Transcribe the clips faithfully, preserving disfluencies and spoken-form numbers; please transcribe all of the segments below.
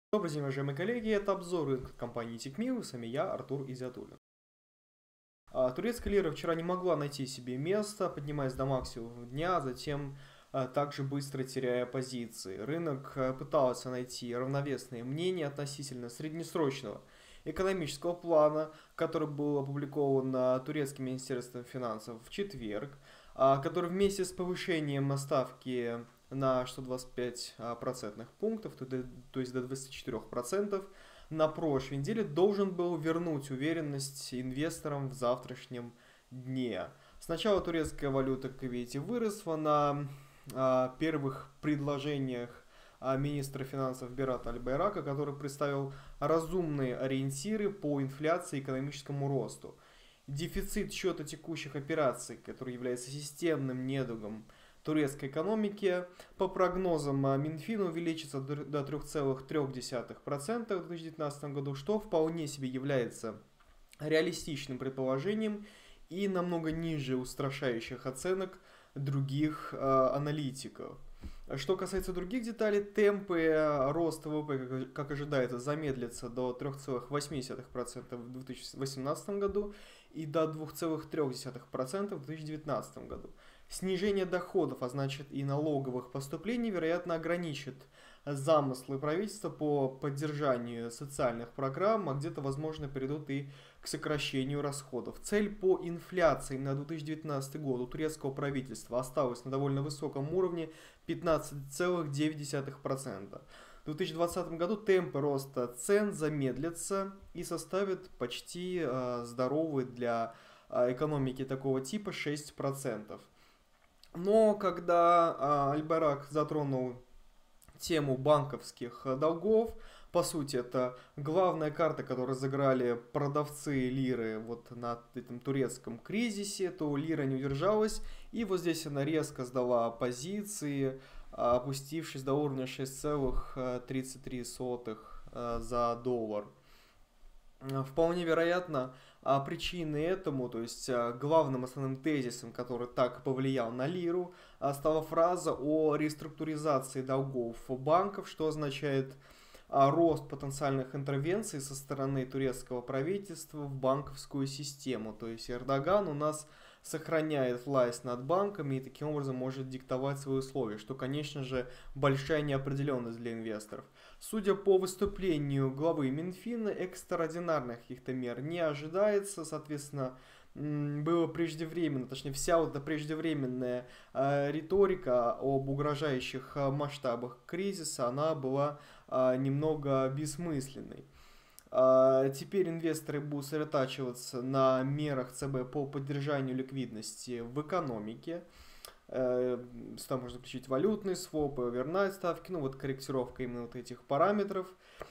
Добрый день, уважаемые коллеги, это обзор рынка компании Тикмил, с вами я, Артур Изиатуллин. А, Турецкая лира вчера не могла найти себе место, поднимаясь до максимума дня, затем а, также быстро теряя позиции. Рынок а, пытался найти равновесные мнения относительно среднесрочного экономического плана, который был опубликован а, турецким министерством финансов в четверг, а, который вместе с повышением ставки на сто двадцать пять а, процентных пунктов, то, до- то есть до двадцати четырёх процентов, на прошлой неделе должен был вернуть уверенность инвесторам в завтрашнем дне. Сначала турецкая валюта, как видите, выросла на а, первых предложениях а, министра финансов Берата Аль-Байрака, который представил разумные ориентиры по инфляции и экономическому росту. Дефицит счета текущих операций, который является системным недугом турецкой экономики, по прогнозам а, Минфина увеличится до до трёх целых трёх десятых процента в две тысячи девятнадцатом году, что вполне себе является реалистичным предположением и намного ниже устрашающих оценок других а, аналитиков. Что касается других деталей, темпы а, роста ВВП, как, как ожидается, замедлятся до трёх целых восьми десятых процента в две тысячи восемнадцатом году и до двух целых трёх десятых процента в две тысячи девятнадцатом году. Снижение доходов, а значит и налоговых поступлений, вероятно, ограничит замыслы правительства по поддержанию социальных программ, а где-то, возможно, перейдут и к сокращению расходов. Цель по инфляции на две тысячи девятнадцатый год у турецкого правительства осталась на довольно высоком уровне пятнадцать целых девять десятых процента. В две тысячи двадцатом году темпы роста цен замедлятся и составят почти э, здоровые для э, экономики такого типа шесть процентов. Но когда а, Аль-Барак затронул тему банковских а, долгов, по сути, это главная карта, которую разыграли продавцы лиры вот на этом турецком кризисе, то лира не удержалась, и вот здесь она резко сдала позиции, а, опустившись до уровня шесть целых тридцать три сотых а, за доллар. Э, Вполне вероятно, а, причины этому, то есть а, главным основным тезисом, который так повлиял на лиру, а, стала фраза о реструктуризации долгов банков, что означает а, рост потенциальных интервенций со стороны турецкого правительства в банковскую систему. То есть Эрдоган у нас сохраняет власть над банками и таким образом может диктовать свои условия, что, конечно же, большая неопределенность для инвесторов. Судя по выступлению главы Минфина, экстраординарных каких-то мер не ожидается, соответственно, м, было преждевременно, точнее вся вот эта преждевременная э, риторика об угрожающих э, масштабах кризиса, она была э, немного бессмысленной. А, Теперь инвесторы будут сосредотачиваться на мерах ЦБ по поддержанию ликвидности в экономике. Э, Сюда можно включить валютные свопы, овернайт ставки, ну вот корректировка именно вот этих параметров.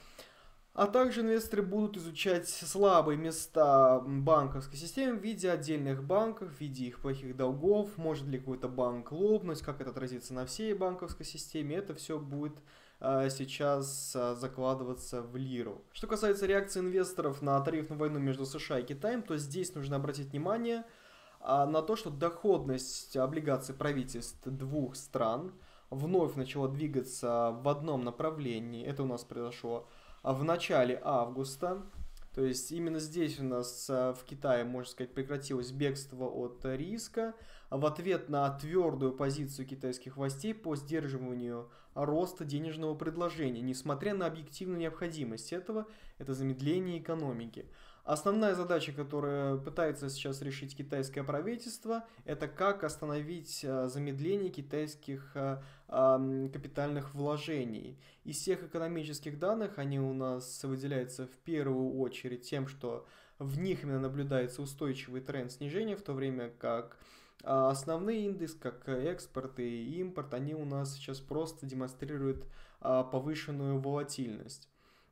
А также инвесторы будут изучать слабые места банковской системы в виде отдельных банков, в виде их плохих долгов, может ли какой-то банк лопнуть, как это отразится на всей банковской системе. Это все будет а, сейчас а, закладываться в лиру. Что касается реакции инвесторов на тарифную войну между США и Китаем, то здесь нужно обратить внимание а, на то, что доходность облигаций правительств двух стран вновь начала двигаться в одном направлении. Это у нас произошло а, в начале августа. То есть именно здесь у нас а, в Китае, можно сказать, прекратилось бегство от а, риска в ответ на твердую позицию китайских властей по сдерживанию роста денежного предложения, несмотря на объективную необходимость этого, это замедление экономики. Основная задача, которую пытается сейчас решить китайское правительство, это как остановить а, замедление китайских а, ам, капитальных вложений. Из всех экономических данных они у нас выделяются в первую очередь тем, что в них именно наблюдается устойчивый тренд снижения, в то время как а, основные индексы, как экспорт и импорт, они у нас сейчас просто демонстрируют а, повышенную волатильность.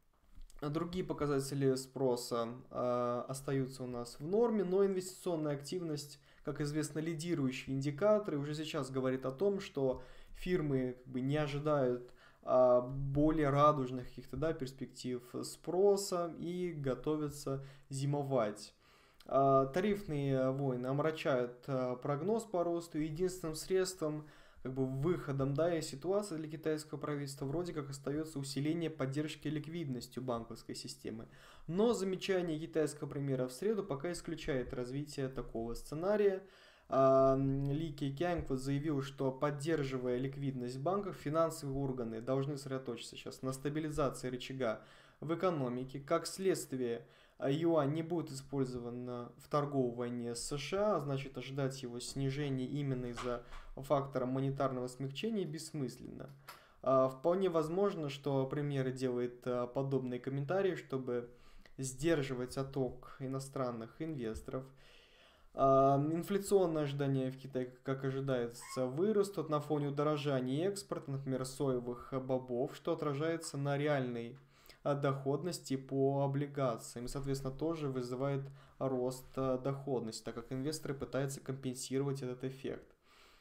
Другие показатели спроса а, остаются у нас в норме, но инвестиционная активность, как известно, лидирующий индикатор, и уже сейчас говорит о том, что фирмы как бы не ожидают а, более радужных каких-то, да, перспектив спроса и готовятся зимовать. А, тарифные войны омрачают а, прогноз по росту. Единственным средством, как бы выходом, да, из ситуации для китайского правительства вроде как остается усиление поддержки ликвидностью банковской системы. Но замечание китайского премьера в среду пока исключает развитие такого сценария. Ли Кекянг вот заявил, что, поддерживая ликвидность банков, финансовые органы должны сосредоточиться сейчас на стабилизации рычага в экономике. Как следствие, юань не будет использован в торговой войне с США, а значит, ожидать его снижения именно из-за фактора монетарного смягчения бессмысленно. Вполне возможно, что премьер делает подобные комментарии, чтобы сдерживать отток иностранных инвесторов. Инфляционные ожидания в Китае, как ожидается, вырастут на фоне удорожания экспорта, например, соевых бобов, что отражается на реальной доходности по облигациям и, соответственно, тоже вызывает рост доходности, так как инвесторы пытаются компенсировать этот эффект.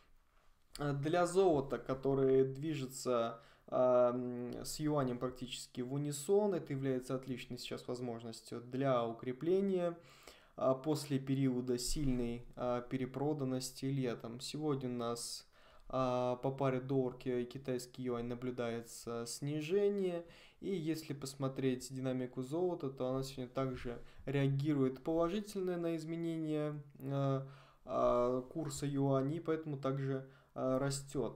Для золота, которое движется э, с юанем практически в унисон, это является отличной сейчас возможностью для укрепления после периода сильной а, перепроданности летом. Сегодня у нас а, по паре доллар и китайский юань наблюдается снижение. И если посмотреть динамику золота, то она сегодня также реагирует положительно на изменение а, а, курса юаня, и поэтому также а, растет.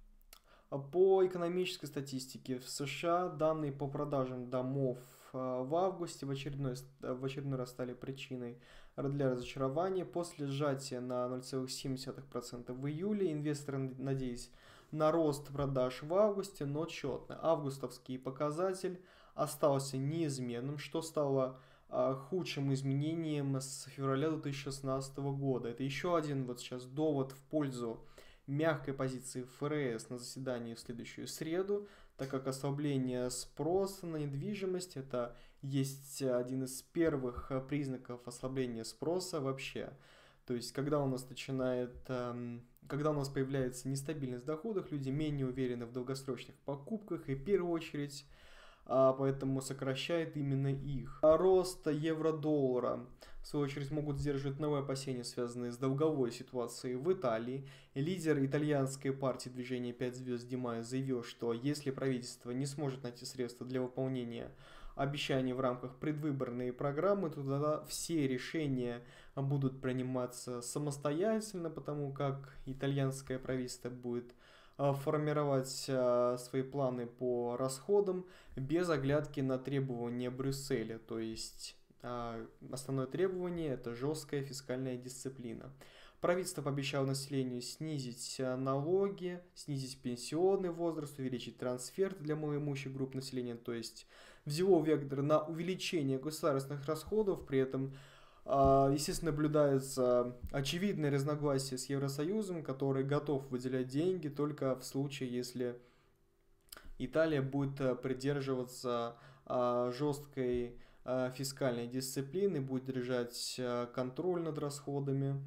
По экономической статистике в США данные по продажам домов в августе в очередной, в очередной раз стали причиной для разочарования. После сжатия на ноль целых семь десятых процента в июле инвесторы надеялись на рост продаж в августе, но тщетно. Августовский показатель остался неизменным, что стало а, худшим изменением с февраля две тысячи шестнадцатого года. Это еще один вот сейчас довод в пользу мягкой позиции ФРС на заседании в следующую среду, так как ослабление спроса на недвижимость это есть один из первых признаков ослабления спроса вообще. То есть, когда у нас начинает, когда у нас появляется нестабильность в доходах, люди менее уверены в долгосрочных покупках и в первую очередь поэтому сокращает именно их. Рост евро-доллара, в свою очередь, могут сдерживать новые опасения, связанные с долговой ситуацией в Италии. Лидер итальянской партии движения пять звезд Ди Маио заявил, что если правительство не сможет найти средства для выполнения обещаний в рамках предвыборной программы, то тогда все решения будут приниматься самостоятельно, потому как итальянское правительство будет формировать свои планы по расходам без оглядки на требования Брюсселя. То есть основное требование это жесткая фискальная дисциплина. Правительство пообещало населению снизить налоги, снизить пенсионный возраст, увеличить трансферты для малоимущих групп населения, то есть взяло вектор на увеличение государственных расходов, при этом естественно, наблюдается очевидное разногласие с Евросоюзом, который готов выделять деньги только в случае, если Италия будет придерживаться жесткой фискальной дисциплины, будет держать контроль над расходами.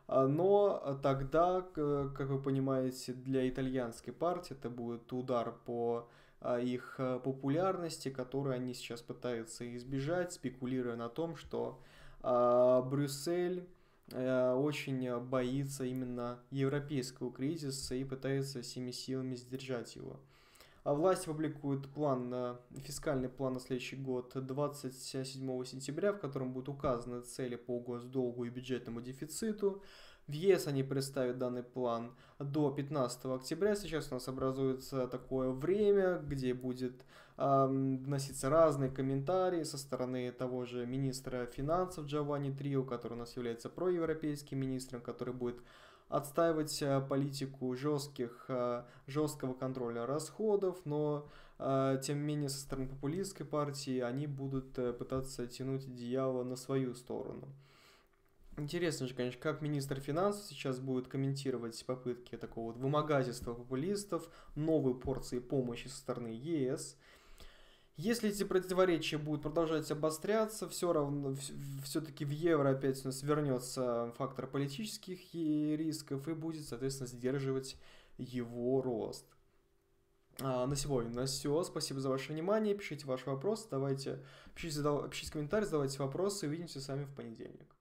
Но тогда, как вы понимаете, для итальянской партии это будет удар по их популярности, которую они сейчас пытаются избежать, спекулируя на том, что Брюссель очень боится именно европейского кризиса и пытается всеми силами сдержать его. Власть публикует план, фискальный план на следующий год двадцать седьмого сентября, в котором будут указаны цели по госдолгу и бюджетному дефициту. В ЕС они представят данный план до пятнадцатого октября. Сейчас у нас образуется такое время, где будет э, вноситься разные комментарии со стороны того же министра финансов Джованни Трио, который у нас является проевропейским министром, который будет отстаивать политику жестких, жесткого контроля расходов, но тем не менее со стороны популистской партии они будут пытаться тянуть одеяло на свою сторону. Интересно же, конечно, как министр финансов сейчас будет комментировать попытки такого вот вымогательства популистов, новой порции помощи со стороны ЕС. Если эти противоречия будут продолжать обостряться, все равно, все-таки в евро опять у нас вернется фактор политических рисков и будет, соответственно, сдерживать его рост. А на сегодня у нас все. Спасибо за ваше внимание. Пишите ваши вопросы, давайте, пишите, пишите комментарии, задавайте вопросы. Увидимся с вами в понедельник.